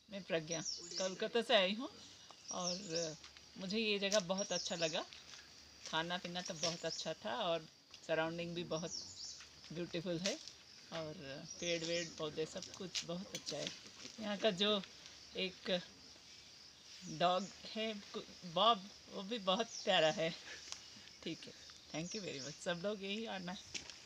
मैं प्रज्ञा कोलकाता से आई हूँ और मुझे ये जगह बहुत अच्छा लगा। खाना पीना तो बहुत अच्छा था और सराउंडिंग भी बहुत ब्यूटीफुल है और पेड़ वेड़ पौधे सब कुछ बहुत अच्छा है। यहाँ का जो एक डॉग है बॉब, वो भी बहुत प्यारा है। ठीक है, थैंक यू वेरी मच। सब लोग यही आना है।